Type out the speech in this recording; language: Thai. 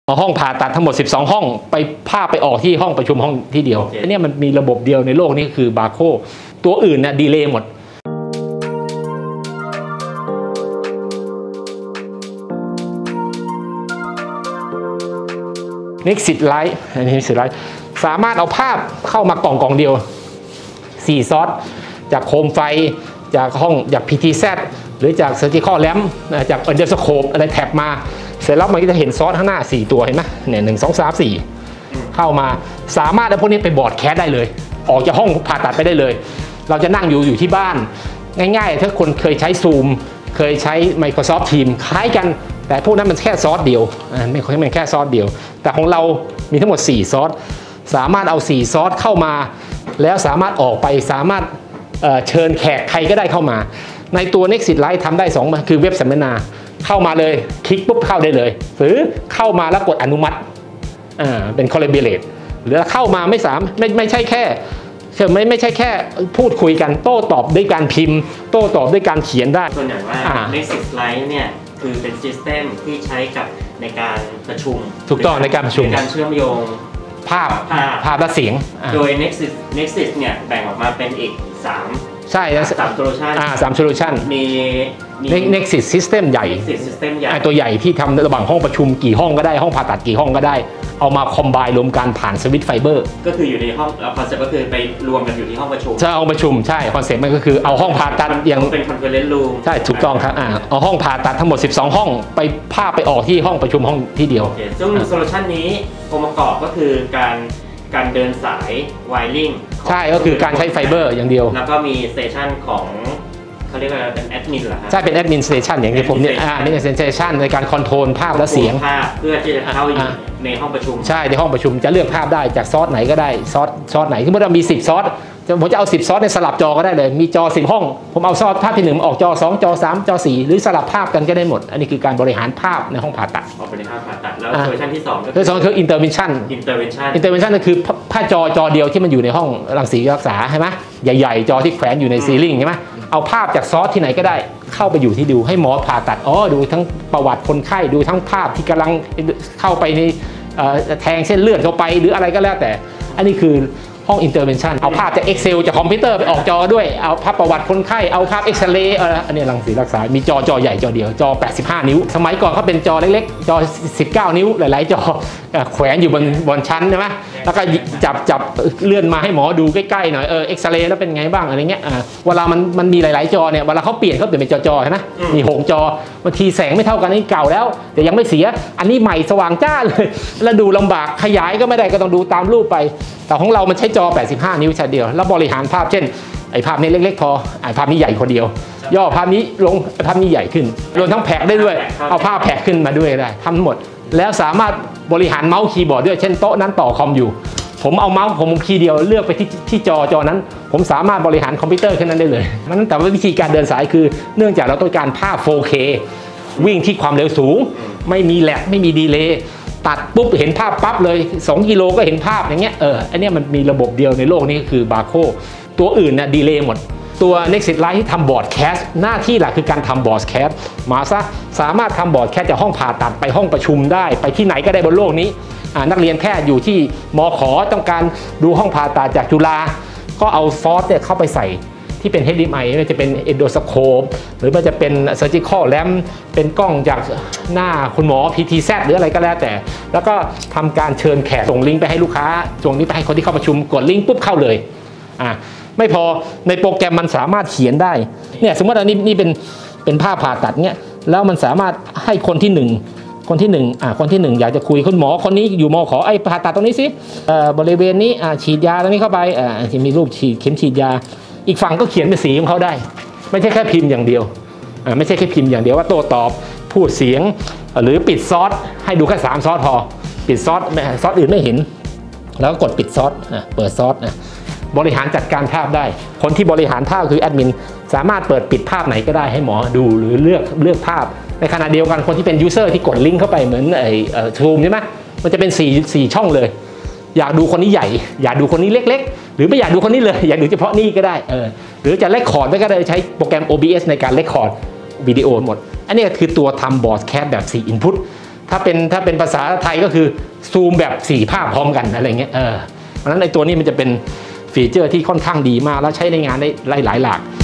เอาห้องผ่าตัดทั้งหมด12ห้องไปภาพไปออกที่ห้องประชุมห้องที่เดียวอันนี้มันมีระบบเดียวในโลกนี้คือบาโคตัวอื่นน่ะดีเลย์หมดNexus Lite อันนี้ Nexus Lite สามารถเอาภาพเข้ามากล่องเดียว4 ซอสจากโคมไฟจากห้องจาก PTZ หรือจาก Surgical Lamp จาก Endoscope อะไรแท็บมาเสร็จแล้วมันก็จะเห็นซอสข้างหน้า4ตัวเห็นไหมเนี่ย1 2 3 4เข้ามาสามารถเอาพวกนี้ไปบอร์ดแคสได้เลยออกจากห้องผ่าตัดไปได้เลยเราจะนั่งอยู่ที่บ้านง่ายๆถ้าคนเคยใช้ Zoom เคยใช้ Microsoft Teams คล้ายกันแต่พวกนั้นมันแค่ซอสเดียวไม่ค่อยมันแค่ซอสเดียวแต่ของเรามีทั้งหมด4 ซอสสามารถเอา4 ซอสเข้ามาแล้วสามารถออกไปสามารถเชิญแขกใครก็ได้เข้ามาในตัว Nexus Lite ทำได้2คือเว็บสัมมนาเข้ามาเลยคลิกปุ๊บเข้าได้เลยหรือเข้ามาแล้วกดอนุมัติเป็น collaborate หรือเข้ามาไม่ใช่แค่ไม่ใช่แค่พูดคุยกันโต้ตอบด้วยการพิมพ์โต้ตอบด้วยการเขียนได้ส่วนใหญ่ว่า Nexus Lite เนี่ยคือเป็นซิสเต็มที่ใช้กับในการประชุมถูกต้องในการประชุมการเชื่อมโยงภาพและเสียงโดย Nexus เนี่ยแบ่งออกมาเป็นอีก3 ใช่ 3 solution 3 solution มี Nexus System ใหญ่ตัวใหญ่ที่ทำระหว่างห้องประชุมกี่ห้องก็ได้ห้องผ่าตัดกี่ห้องก็ได้เอามาคอมไบน์รวมกันผ่านสวิตช์ไฟเบอร์ก็คืออยู่ในห้องคอนเซ็ปต์ก็คือไปรวมกันอยู่ที่ห้องประชุมใช่ห้องประชุมใช่คอนเซ็ปต์มันก็คือเอาห้องผ่าตัดอย่างเป็นคอนเฟอเรนซ์รูมใช่ถูกต้องครับเอาห้องผ่าตัดทั้งหมด12ห้องไปภาพไปออกที่ห้องประชุมห้องที่เดียวซึ่งโซลูชันนี้องค์ประกอบก็คือการเดินสายไวริ่งใช่ก็คือการใช้ไฟเบอร์อย่างเดียวแล้วก็มีสเตชันของเขาเรียกว่าเป็นแอดมินเหรอครับใช่เป็นแอดมินสเตชันอย่างที่ผมเนี่ยนี่เป็นสเตชันในการคอนโทรลภาพและเสียงเพื่อที่จะเข้าในห้องประชุมใช่ในห้องประชุมจะเลือกภาพได้จากซอสไหนก็ได้ซอสไหนที่เมื่อเรามี10 ซอสผมจะเอา10 ซอสในสลับจอก็ได้เลยมีจอ10 ห้องผมเอาซอสภาพที่1ออกจอ2จอ3จอ4หรือสลับภาพกันก็ได้หมดอันนี้คือการบริหารภาพในห้องผ่าตัดบริหารผ่าตัดแล้วเวอร์ชันที่2 คือintervention ก็คือภาพจอเดียวที่มันอยู่ในห้องรังสีรักษาใช่ไหมใหญ่ๆจอที่แขวนอยู่ในซีลิ่งใช่ไหมเอาภาพจากซอสที่ไหนก็ได้เข้าไปอยู่ที่ดูให้หมอผ่าตัดดูทั้งประวัติคนไข้ดูทั้งภาพที่กำลังเข้าไปในแทงเส้นเลือดเข้าไปหรืออะไรก็แล้วแต่อันนี้คือห้อง intervention เอาภาพจาก Excel จากคอมพิวเตอร์ไปออกจอด้วยเอาภาพประวัติคนไข้เอาภาพเอ็กซเรย์อันนี้รังสีรักษามีจอใหญ่จอเดียวจอ85 นิ้วสมัยก่อนเขาเป็นจอเล็กๆจอ19 นิ้วหลายๆจอแขวนอยู่บนชั้นใช่ไหมแล้วก็จับเลื่อนมาให้หมอดูใกล้ๆหน่อยเอ็กซเรย์แล้วเป็นไงบ้างอะไรเงี้ยเวลามันมีหลายๆจอเนี่ยเวลาเขาเปลี่ยนเป็นจอใช่ไหมมี6 จอบางทีแสงไม่เท่ากันนี่เก่าแล้วแต่ยังไม่เสียอันนี้ใหม่สว่างจ้าเลยแล้วดูลำบากขยายก็ไม่ได้ก็ต้องดูตามรูปไปแต่ของเรามันใช้จอ85 นิ้วชั้นเดียวแล้วบริหารภาพเช่นไอ้ภาพนี้เล็กๆพอไอ้ภาพนี้ใหญ่คนเดียวย่อภาพนี้ลงภาพนี้ใหญ่ขึ้นรวมทั้งแพ็กได้ด้วยเอาภาพแพ็กขึ้นมาด้วยได้ทำทั้งหมดแล้วสามารถบริหารเมาส์คีย์บอร์ดด้วยเช่นโต๊ะนั้นต่อคอมอยู่ผมเอาเมาส์ผมคีย์เดียวเลือกไปที่จอนั้นผมสามารถบริหารคอมพิวเตอร์ขึ้นนั้นได้เลยนั้นแต่ว่าวิธีการเดินสายคือเนื่องจากเราต้องการภาพ 4K วิ่งที่ความเร็วสูงไม่มีแลกไม่มีดีเลย์ตัดปุ๊บเห็นภาพปั๊บเลย2 กิโลก็เห็นภาพอย่างเงี้ยอันนี้มันมีระบบเดียวในโลกนี้คือบาโคตัวอื่นน่ะดีเลย์หมดตัว Nexus Lite ที่ทำบอร์ดแคสหน้าที่หลักคือการทำบอร์ดแคสมาซะสามารถทำบอร์ดแคสจากห้องผ่าตัดไปห้องประชุมได้ไปที่ไหนก็ได้บนโลกนี้นักเรียนแพทย์อยู่ที่มข.ต้องการดูห้องผ่าตัดจากจุฬาก็เอาซอสเนี่ยเข้าไปใส่ที่เป็น HDMI มันจะเป็น Endoscope หรือมันจะเป็น Surgical Lamp เป็นกล้องจากหน้าคุณหมอ PTZ หรืออะไรก็แล้วแต่แล้วก็ทำการเชิญแขกส่งลิงก์ไปให้ลูกค้าส่งลิงก์ไปให้คนที่เข้าประชุมกดลิงก์ปุ๊บเข้าเลยไม่พอในโปรแกรมมันสามารถเขียนได้เนี่ยสมมติว่านี่เป็นภาพผ่าตัดเนี่ยแล้วมันสามารถให้คนที่1คนที่1อยากจะคุยคุณหมอคนนี้อยู่มข.ไอ้ผ่าตัดตรงนี้สิบริเวณนี้ฉีดยาตรงนี้เข้าไปที่มีรูปเข็มฉีดยาอีกฝั่งก็เขียนเป็นสีของเขาได้ไม่ใช่แค่พิมพ์อย่างเดียวไม่ใช่แค่พิมพ์อย่างเดียวว่าโต้ตอบพูดเสียงหรือปิดซอสให้ดูแค่3 ซอสพอปิดซอสอื่นไม่เห็นแล้วก็กดปิดซอสเปิดซอสบริหารจัดการภาพได้คนที่บริหารภาพคือแอดมินสามารถเปิดปิดภาพไหนก็ได้ให้หมอดูหรือเลือกภาพในขณะเดียวกันคนที่เป็นยูเซอร์ที่กดลิงก์เข้าไปเหมือนซูมใช่ไหมมันจะเป็น4 ช่องเลยอยากดูคนนี้ใหญ่อยากดูคนนี้เล็กๆหรือไม่อยากดูคนนี้เลยอยากดูเฉพาะนี่ก็ได้หรือจะเรคคอร์ดก็ได้ใช้โปรแกรม OBS ในการเรคคอร์ดวิดีโอหมดอันนี้คือตัวทำบอร์ดแคสแบบ4 input ถ้าเป็นภาษาไทยก็คือซูมแบบ4 ภาพพร้อมกันอะไรเงี้ยเพราะฉะนั้นในตัวนี้มันจะเป็นฟีเจอร์ที่ค่อนข้างดีมากแล้วใช้ในงานได้หลายหลาก